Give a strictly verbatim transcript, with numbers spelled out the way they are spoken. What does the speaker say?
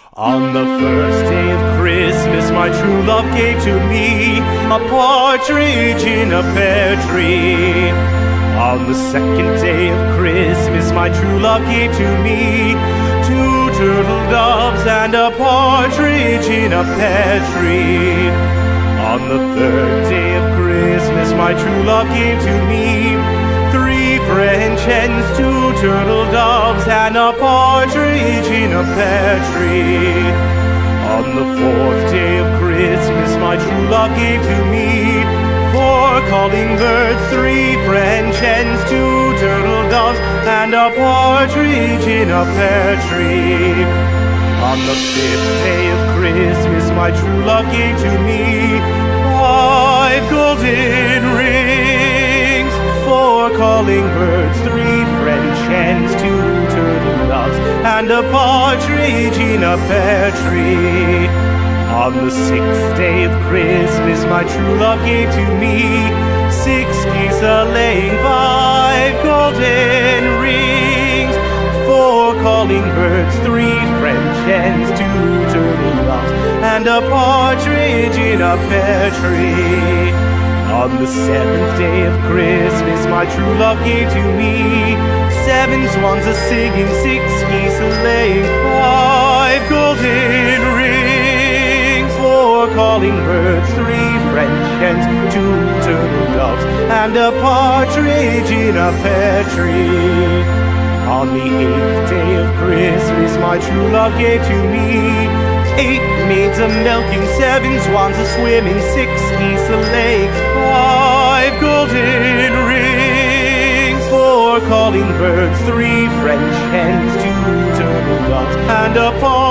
On the first day of Christmas, my true love gave to me a partridge in a pear tree. On the second day of Christmas, my true love gave to me two turtle doves and a partridge in a pear tree. On the third day of Christmas, my true love gave to me three French hens, two turtle doves, and a partridge in a pear tree. On the fourth day of Christmas, my true love gave to me four calling birds, three French hens, two turtle doves, and a partridge in a pear tree. On the fifth day of Christmas, my true love gave to me five golden rings, four calling birds, three French hens, two turtle doves, and a partridge in a pear tree. On the sixth day of Christmas, my true love gave to me six geese a-laying, five golden rings, four calling birds, three French hens, two turtle doves, and a partridge in a pear tree. On the seventh day of Christmas, my true love gave to me seven swans a-singing, six geese a-laying, five golden rings, four calling birds, three French hens, two turtle doves, and a partridge in a pear tree. On the eighth day of Christmas, my true love gave to me eight maids a-milking, seven swans a-swimming, six geese a-laying, five golden rings, four calling birds, three French hens, two turtle doves, and a partridge